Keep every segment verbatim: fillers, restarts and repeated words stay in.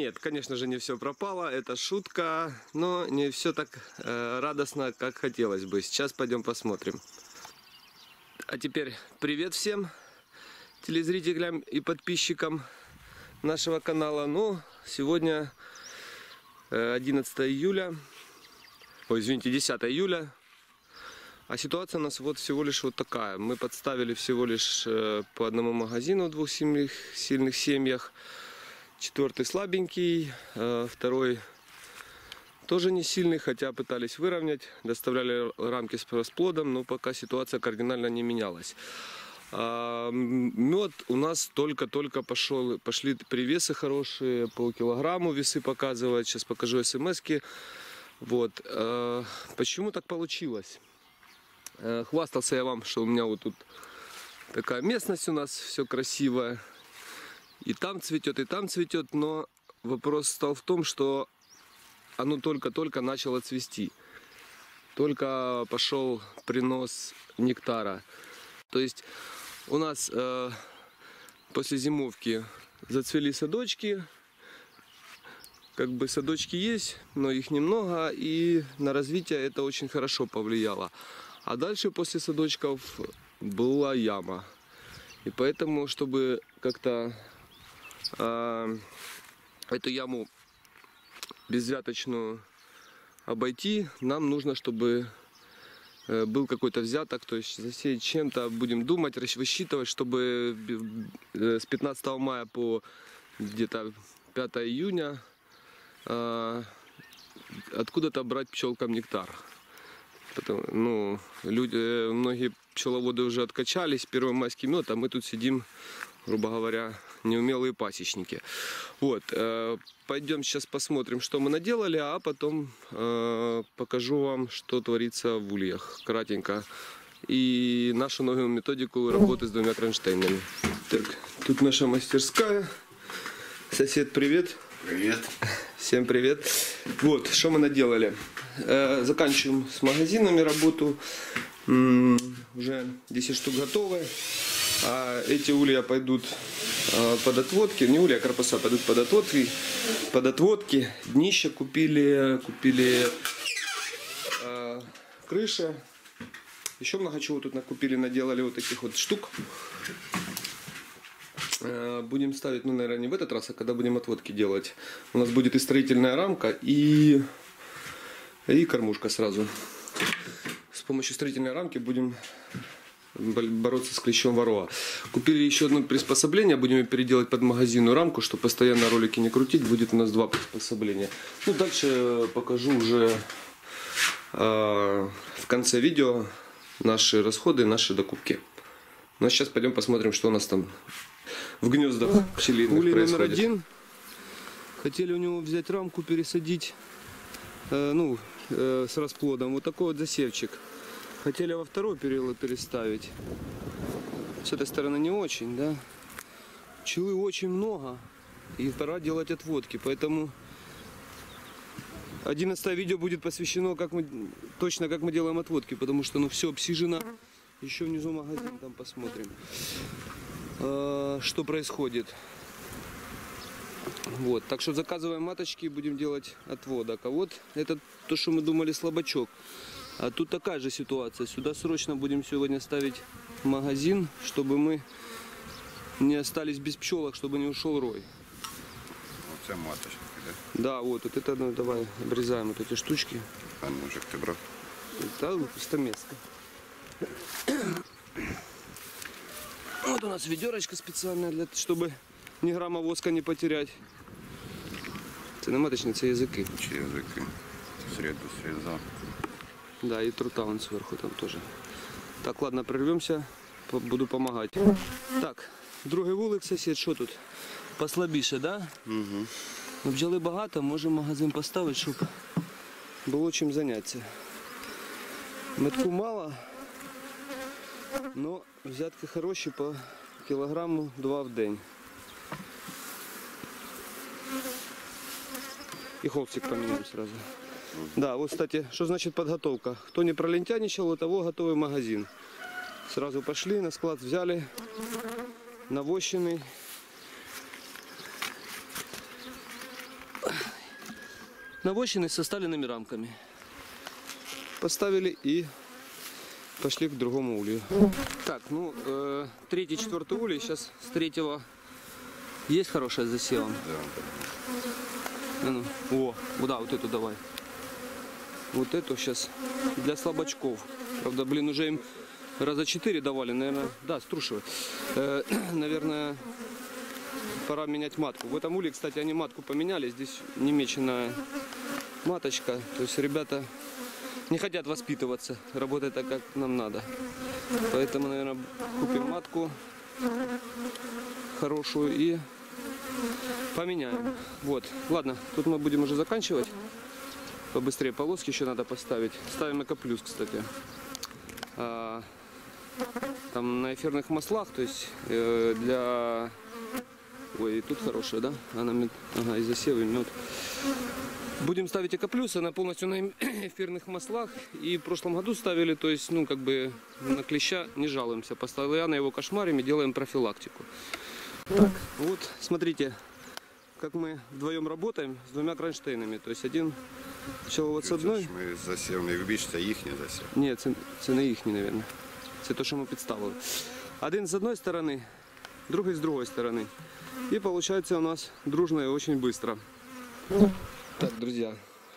Нет, конечно же, не все пропало, это шутка, но не все так э, радостно, как хотелось бы. Сейчас пойдем посмотрим. А теперь привет всем телезрителям и подписчикам нашего канала. Ну, сегодня э, одиннадцатое июля, ой, извините, десятое июля. А ситуация у нас вот всего лишь вот такая. Мы подставили всего лишь э, по одному магазину в двух сильных, сильных семьях. Четвертый слабенький, э, второй тоже не сильный, хотя пытались выровнять, доставляли рамки с расплодом, но пока ситуация кардинально не менялась. А мед у нас только-только пошел, пошли привесы хорошие, полкилограмму весы показывают, сейчас покажу смс-ки. Вот. А почему так получилось? Хвастался я вам, что у меня вот тут такая местность у нас, все красивое. И там цветет, и там цветет, но вопрос стал в том, что оно только-только начало цвести. Только пошел принос нектара. То есть у нас э, после зимовки зацвели садочки. Как бы садочки есть, но их немного, и на развитие это очень хорошо повлияло. А дальше после садочков была яма. И поэтому, чтобы как-то э, эту яму безвзяточную обойти, нам нужно, чтобы э, был какой-то взяток, то есть засеять чем-то, будем думать, высчитывать, чтобы э, с пятнадцатого мая по где-то пятое июня э, откуда-то брать пчелкам нектар. Потому, ну, люди, многие пчеловоды уже откачались, первый майский мед, а мы тут сидим, грубо говоря, неумелые пасечники. Вот, э, пойдем сейчас посмотрим, что мы наделали, а потом э, покажу вам, что творится в ульях, кратенько. И нашу новую методику работы с двумя кронштейнами. Так, тут наша мастерская. Сосед, привет. Привет. Всем привет. Вот, что мы наделали. Э, заканчиваем с магазинами работу. М-м, уже десять штук готовы. А эти улья пойдут э, под отводки. Не улья, а корпуса пойдут под отводки. Под отводки. Днище купили. Купили э, крыши. Еще много чего тут накупили, наделали вот таких вот штук. Будем ставить, ну, наверное, не в этот раз, а когда будем отводки делать. У нас будет и строительная рамка, и, и кормушка сразу. С помощью строительной рамки будем бороться с клещом ворова. Купили еще одно приспособление, будем ее переделать под магазинную рамку, чтобы постоянно ролики не крутить. Будет у нас два приспособления. Ну, дальше покажу уже э, в конце видео наши расходы, наши докупки. Ну, а сейчас пойдем посмотрим, что у нас там в гнездах пчелиных улей происходит. Номер один. Хотели у него взять рамку, пересадить, э, ну, э, с расплодом. Вот такой вот засевчик. Хотели во второй период переставить. С этой стороны не очень, да. Пчелы очень много. И пора делать отводки. Поэтому одиннадцатое видео будет посвящено, как мы, точно как мы делаем отводки. Потому что, ну, все обсижено. Еще внизу магазин, там посмотрим, что происходит. Вот, так что заказываем маточки и будем делать отводок. А вот это то, что мы думали, слабачок. А тут такая же ситуация. Сюда срочно будем сегодня ставить магазин, чтобы мы не остались без пчелок, чтобы не ушел рой. Вот это маточки, да? Да, вот, вот это, ну, давай обрезаем вот эти штучки. А ножик ты брал? Это пустомеска. Вот у нас ведерочка специальная, для, чтобы ни грамма воска не потерять. Це не маточні, це язики. Чи язики. Среду срезал. Да, и трута вон сверху там тоже. Так, ладно, прервемся, буду помогать. Так, другий вулик, сосед, що тут? Послабіше, да? Угу. Ну, бджоли багато, можемо магазин поставити, щоб було чим зайнятися. Метку мало. Но взятки хороші, по кілограму два в день. И холстик поменяем сразу. Да, вот, кстати, что значит подготовка. Кто не пролентяничал, у того готовый магазин. Сразу пошли, на склад взяли, навощенный. навощены со сталенными рамками. Поставили и пошли к другому улью. Так, ну, э, третий, четвертый улей. Сейчас с третьего есть хорошая с засевом. Да. Ну, о, да, вот эту давай. Вот эту сейчас для слабачков. Правда, блин, уже им раза четыре давали, наверное. Да, струшивай. Э, наверное, пора менять матку. В этом улье, кстати, они матку поменяли. Здесь немеченная маточка. То есть ребята не хотят воспитываться, работать так, как нам надо. Поэтому, наверное, купим матку хорошую и поменяем. Вот. Ладно, тут мы будем уже заканчивать. Побыстрее полоски еще надо поставить. Ставим Эко Плюс, кстати. А, там на эфирных маслах, то есть э, для... Ой, и тут хорошая, да? Она мед... Ага, и засевы, мед. Будем ставить Эко Плюс, она полностью на эфирных маслах. И в прошлом году ставили, то есть, ну, как бы на клеща не жалуемся. Постоянно его кошмарим и делаем профилактику. Так, вот, смотрите, как мы вдвоем работаем с двумя кронштейнами. То есть один пчеловод с одной. Ми засів не вбіж, це їхній засів. Ні, це, це не їхній, мабуть. Це те, що ми підставили. Один з одної сторони, другий з другої сторони. И получается у нас дружно и очень быстро. Так, друзья,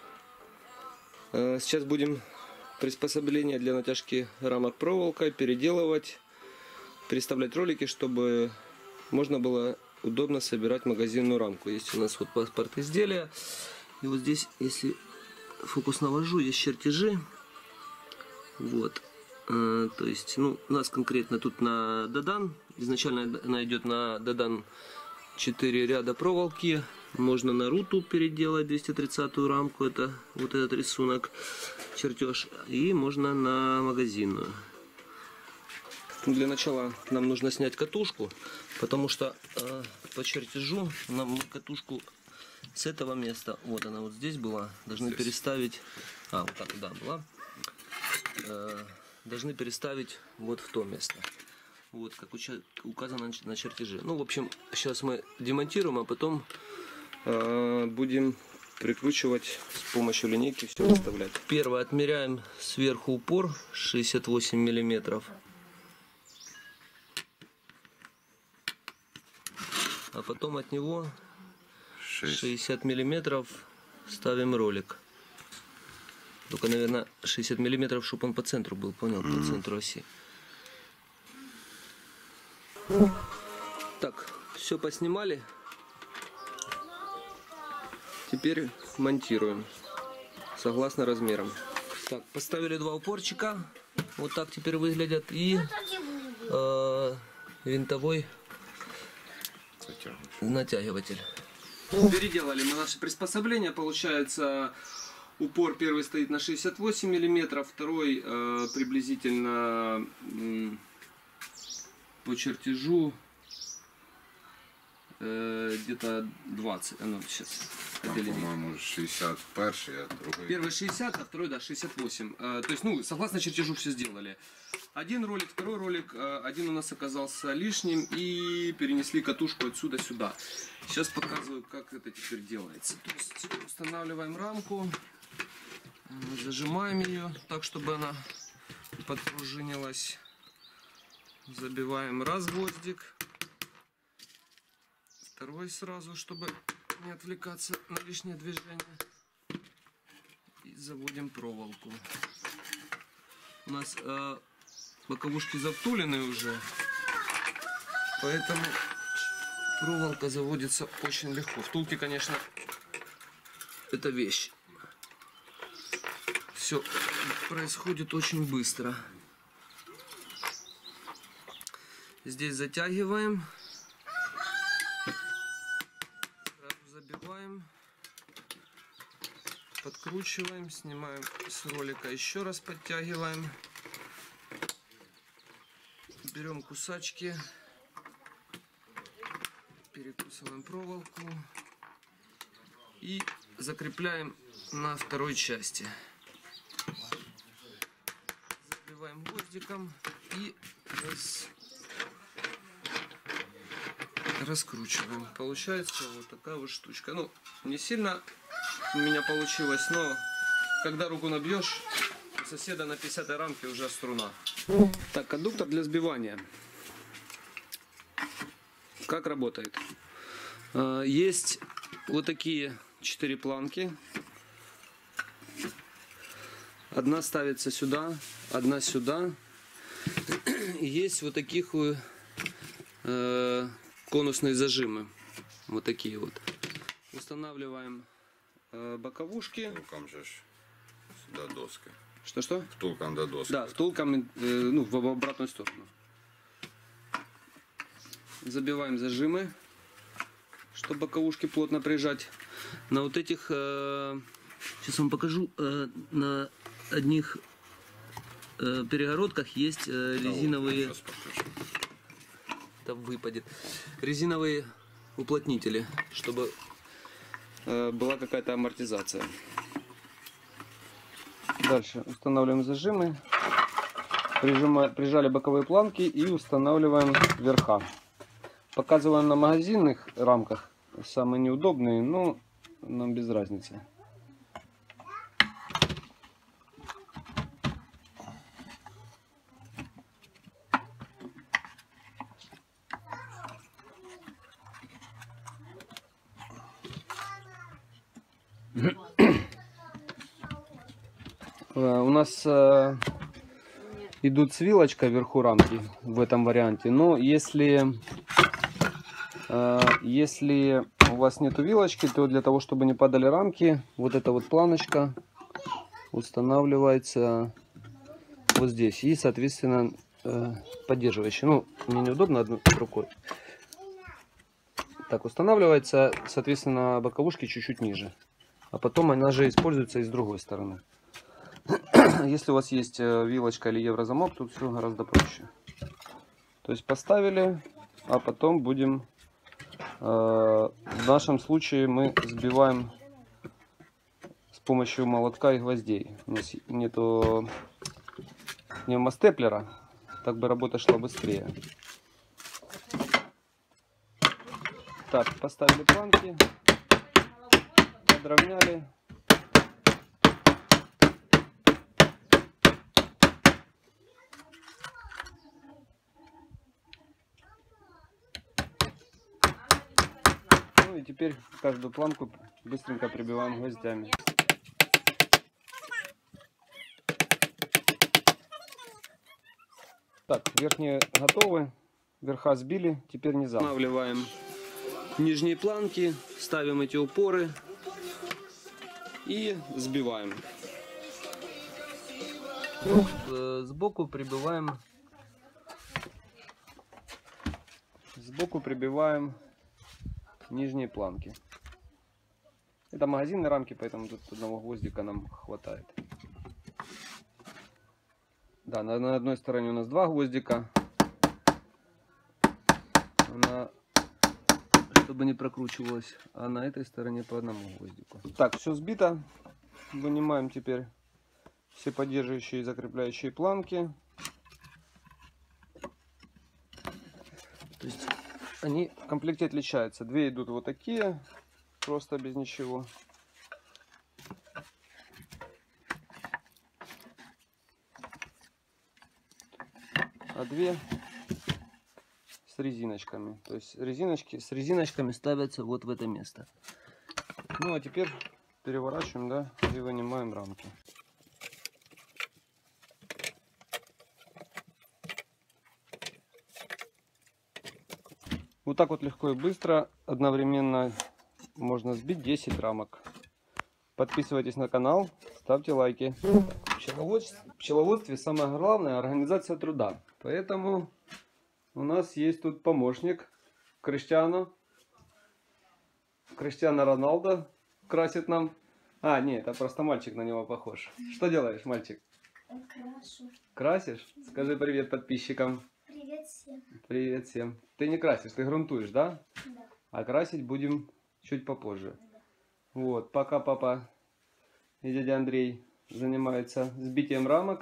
сейчас будем приспособления для натяжки рамок проволокой переделывать, переставлять ролики, чтобы можно было удобно собирать магазинную рамку. Есть у нас вот паспорт изделия. И вот здесь, если фокус навожу, есть чертежи. Вот. То есть, ну, у нас конкретно тут на Додан. Изначально она идет на Додан четыре ряда проволоки. Можно на Руту переделать двести тридцатую рамку. Это вот этот рисунок, чертеж. И можно на магазинную. Для начала нам нужно снять катушку, потому что э, по чертежу нам катушку с этого места, вот она вот здесь была, должны здесь переставить. А, вот так, да, была. Э, должны переставить вот в то место. Вот, как указано на чертеже. Ну, в общем, сейчас мы демонтируем, а потом э, будем прикручивать с помощью линейки, все выставлять. Первое, отмеряем сверху упор шестьдесят восемь миллиметров. А потом от него шестьдесят миллиметров ставим ролик. Только, наверное, шестьдесят миллиметров, чтобы он по центру был, понял, mm-hmm. по центру оси. Так, все поснимали. Теперь монтируем согласно размерам. Так, поставили два упорчика. Вот так теперь выглядят. И э, винтовой натягиватель. Переделали мы наши приспособления. Получается, упор первый стоит на шестьдесят восемь миллиметров, второй э, приблизительно э, по чертежу э, где-то двадцать. А ну, сейчас. По-моему, шестьдесят первый, а другой... Первый шестьдесят, а второй, да, шестьдесят восемь. Э, то есть, ну, согласно чертежу все сделали. Один ролик, второй ролик, э, один у нас оказался лишним, и перенесли катушку отсюда сюда. Сейчас показываю, как это теперь делается. То есть, устанавливаем рамку, зажимаем ее так, чтобы она подпружинилась. Забиваем раз гвоздик, второй сразу, чтобы не отвлекаться на лишнее движение. И заводим проволоку. У нас э, боковушки завтулены уже, поэтому проволока заводится очень легко. Втулки, конечно, это вещь. Все происходит очень быстро. Здесь затягиваем. Забиваем, подкручиваем, снимаем с ролика, еще раз подтягиваем, берем кусачки, перекусываем проволоку и закрепляем на второй части. Забиваем гвоздиком и раз... раскручиваем. Получается вот такая вот штучка. Ну, не сильно у меня получилось, но когда руку набьешь, у соседа на пятидесятой рамке уже струна. Так, кондуктор для сбивания. Как работает? Есть вот такие четыре планки. Одна ставится сюда, одна сюда. И есть вот таких э, конусные зажимы. Вот такие вот. Устанавливаем э, боковушки. Втулком же ж до доски. Что-что? Втулком до доски. Да, втулком э, ну, в обратную сторону. Забиваем зажимы, чтобы боковушки плотно прижать. На вот этих, э, сейчас вам покажу, э, на одних э, перегородках есть э, резиновые, это выпадет, резиновые уплотнители, чтобы э, была какая-то амортизация. Дальше устанавливаем зажимы, прижимаем, прижали боковые планки и устанавливаем верха. Показываем на магазинных рамках, самые неудобные, но нам без разницы. У нас э, идут с вилочкой вверху рамки в этом варианте, но если э, если у вас нету вилочки, то для того, чтобы не падали рамки, вот эта вот планочка устанавливается вот здесь и, соответственно, э, поддерживающая. Ну, мне неудобно одной рукой. Так устанавливается, соответственно, боковушки чуть-чуть ниже, а потом она же используется и с другой стороны. Если у вас есть вилочка или еврозамок, тут все гораздо проще. То есть поставили, а потом будем, э, в нашем случае мы сбиваем с помощью молотка и гвоздей. У нас нету пневмостеплера, так бы работа шла быстрее. Так, поставили планки, подровняли. Ну и теперь каждую планку быстренько прибиваем гвоздями. Так, верхние готовы, верха сбили, теперь низа. Устанавливаем нижние планки, ставим эти упоры и сбиваем. Сбоку прибиваем, сбоку прибиваем нижние планки. Это магазинные рамки, поэтому тут одного гвоздика нам хватает. Да, на, на одной стороне у нас два гвоздика. На, чтобы не прокручивалось. А на этой стороне по одному гвоздику. Так, все сбито. Вынимаем теперь все поддерживающие и закрепляющие планки. То есть они в комплекте отличаются. Две идут вот такие, просто без ничего. А две с резиночками. То есть резиночки с резиночками ставятся вот в это место. Ну а теперь переворачиваем, да, и вынимаем рамки. Вот так вот легко и быстро одновременно можно сбить десять рамок. Подписывайтесь на канал, ставьте лайки. В пчеловодстве, в пчеловодстве самое главное — организация труда. Поэтому у нас есть тут помощник Криштиану. Криштиану Роналдо красит нам. А, нет, это просто мальчик на него похож. Что делаешь, мальчик? Крашу. Красишь? Скажи привет подписчикам. Привет всем. Привет всем. Ты не красишь, ты грунтуешь, да? Да. А красить будем чуть попозже. Да. Вот, пока папа и дядя Андрей занимаются сбитием рамок,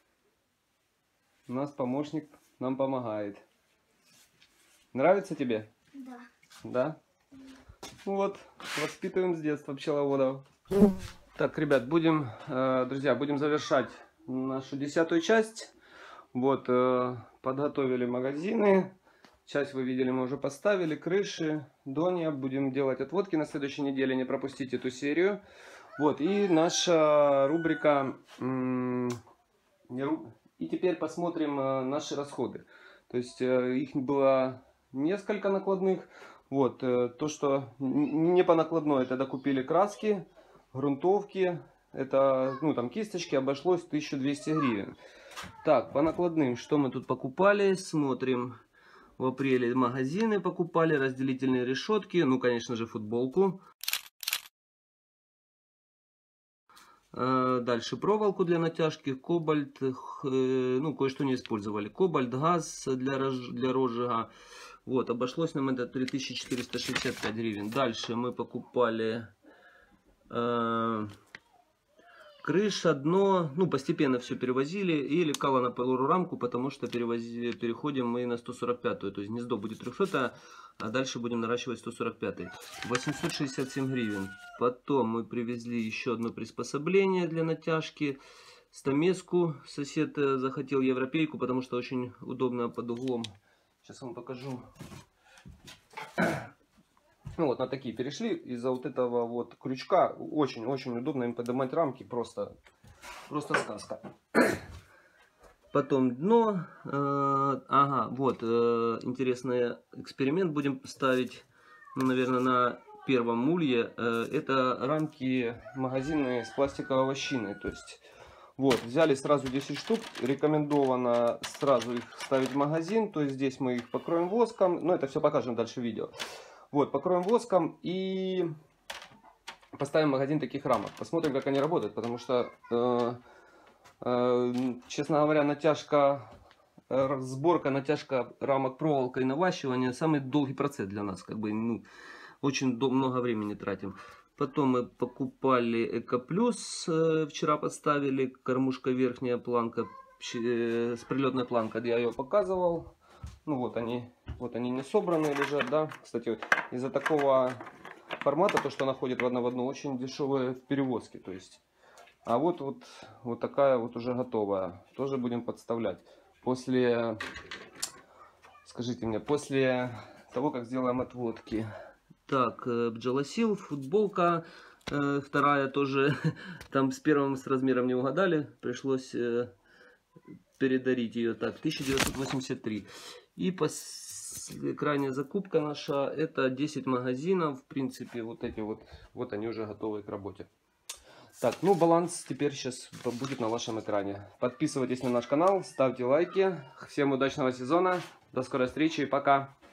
у нас помощник нам помогает. Нравится тебе? Да. Да? Вот, воспитываем с детства пчеловодов. Так, ребят, будем, друзья, будем завершать нашу десятую часть. Вот, подготовили магазины. Часть вы видели, мы уже поставили, крыши, донья. Будем делать отводки на следующей неделе, не пропустите эту серию. Вот, и наша рубрика... И теперь посмотрим наши расходы. То есть их было несколько накладных. Вот, то, что не по накладной, это докупили краски, грунтовки, это, ну, там, кисточки, обошлось тысяча двести гривен. Так, по накладным, что мы тут покупали, смотрим. В апреле магазины покупали, разделительные решетки, ну, конечно же, футболку. Дальше проволоку для натяжки, кобальт, ну, кое-что не использовали. Кобальт, газ для, для розжига. Вот, обошлось нам это три тысячи четыреста шестьдесят пять гривен. Дальше мы покупали э, крыша, дно, ну, постепенно все перевозили. И лекало на полурамку, потому что перевози, переходим мы на сто сорок пятую. То есть гнездо будет трехсотое, а дальше будем наращивать сто сорок пятый. восемьсот шестьдесят семь гривен. Потом мы привезли еще одно приспособление для натяжки. Стамеску. Сосед захотел европейку, потому что очень удобно под углом. Сейчас вам покажу. Ну вот на такие перешли. Из-за вот этого вот крючка очень-очень удобно им поднимать рамки. Просто, просто сказка. Потом дно. Э, ага, вот э, интересный эксперимент будем ставить, ну, наверное, на первом улье. Э, это рамки магазинные с пластиковой вощиной. То есть, вот, взяли сразу десять штук. Рекомендовано сразу их ставить в магазин. То есть здесь мы их покроем воском. Но это все покажем дальше в видео. Вот, покроем воском и поставим в магазин таких рамок. Посмотрим, как они работают. Потому что... Э, честно говоря, натяжка, сборка, натяжка рамок проволокой и наващивание самый долгий процесс для нас. Как бы, ну, очень много времени тратим. Потом мы покупали Эко Плюс, вчера поставили, кормушка верхняя планка с прилетной планкой, я ее показывал. Ну вот они, вот они не собранные лежат, да. Кстати, вот, из-за такого формата, то, что она ходит в одно в одно, очень дешевая в перевозке, то есть. А вот, вот, вот такая вот уже готовая. Тоже будем подставлять. После, скажите мне, после того, как сделаем отводки. Так, Бджолосил, футболка. Э, вторая тоже. Там с первым с размером не угадали. Пришлось э, передарить ее. Так, тысяча девятьсот восемьдесят три. И пос... крайняя закупка наша. Это десять магазинов. В принципе, вот эти вот. Вот они уже готовы к работе. Так, ну баланс теперь сейчас будет на вашем экране. Подписывайтесь на наш канал, ставьте лайки. Всем удачного сезона. До скорой встречи и пока.